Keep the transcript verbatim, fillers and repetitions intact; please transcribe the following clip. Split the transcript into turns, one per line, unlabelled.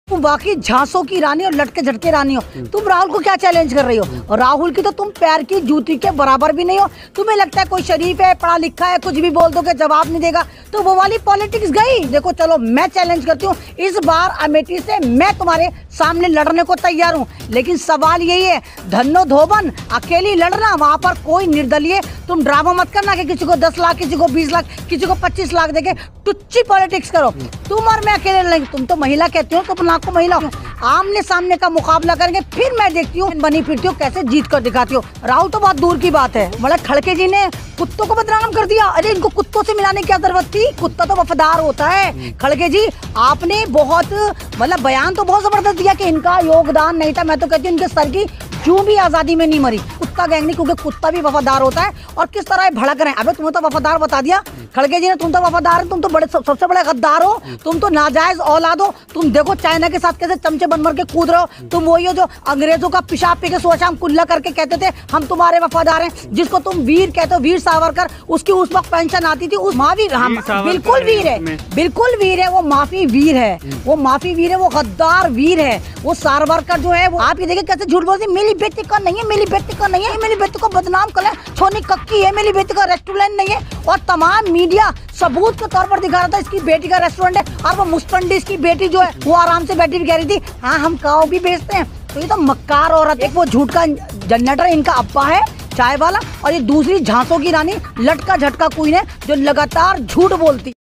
तुम बाकी झांसों की रानी और लटके झटके रानी हो। तुम राहुल को क्या चैलेंज कर रही हो? और राहुल की तो तुम पैर की जूती के बराबर भी नहीं हो। तुम्हें लगता है कोई शरीफ है, पढ़ा लिखा है, कुछ भी बोल दो के जवाब नहीं देगा, तो वो वाली पॉलिटिक्स गई। देखो चलो मैं चैलेंज करती हूँ, इस बार अमेठी से मैं तुम्हारे सामने लड़ने को तैयार हूँ। लेकिन सवाल यही है, धन्नो धोबन अकेली लड़ना, वहाँ पर कोई निर्दलीय तुम ड्रामा मत करना कि किसी को दस लाख, किसी को बीस लाख, किसी को पच्चीस लाख देके टुच्ची पॉलिटिक्स करो। तुम और मैं अकेले लड़ेंगे। तुम तो महिला कहती हो, तुम लाख को महिला हो। आमने सामने का मुकाबला करेंगे, फिर मैं देखती हूँ बनी फिरती हो कैसे जीत कर दिखाती हो। राहुल तो बहुत दूर की बात है, मतलब खड़के जी ने कुत्तों को बदनाम कर दिया। अरे इनको कुत्तों से मिलाने की क्या जरूरत थी? कुत्ता तो वफादार होता है। खड़के जी आपने बहुत मतलब बयान तो बहुत जबरदस्त दिया कि इनका योगदान नहीं था। मैं तो कहती हूँ इनके सर की जूं भी आजादी में नहीं मरी। कुत्ता गैंग नहीं, क्योंकि कुत्ता भी वफादार होता है। और किस तरह ये भड़क रहे हैं। अबे तुम्हें तो वफादार बता दिया खड़गे जी ने, तुम तो वफादार है, तुम तो बड़े सबसे बड़े गद्दार हो, तुम तो नाजायज औलाद हो। तुम देखो चाइना के साथ कैसे चमचे बन मर के कूद रहे हो। तुम वही हो जो अंग्रेजों का पेशाब पी के सुबह शाम कुल्ला करके कहते थे हम तुम्हारे वफादार हैं। जिसको तुम वीर कहते हो, वीर सावरकर, उसकी उस वक्त पेंशन आती थी। उस महावीर, हम बिल्कुल वीर है, बिल्कुल वीर है वो, माफी वीर है वो, माफी वीर है वो, गद्दार वीर है वो। सावरकर जो है वो, आप ये देखिए कैसे झूठ बोलते, मेरी बेटी का नहीं है, मेरी बेटी का नहीं है, मेरी बेटी को बदनाम कर, छोनी कक्की है, मेरी बेटी का रेस्टोरेंट नहीं है। और तमाम मीडिया सबूत के तौर पर दिखा रहा था इसकी बेटी का रेस्टोरेंट है। और वो मुस्तंडी की बेटी जो है वो आराम से बैठी भी कह रही थी हाँ हम काव भी बेचते हैं। तो ये तो मक्कार औरत, एक वो झूठ का जनरेटर इनका अब्बा है चाय वाला, और ये दूसरी झांसों की रानी लटका झटका क्वीन है जो लगातार झूठ बोलती।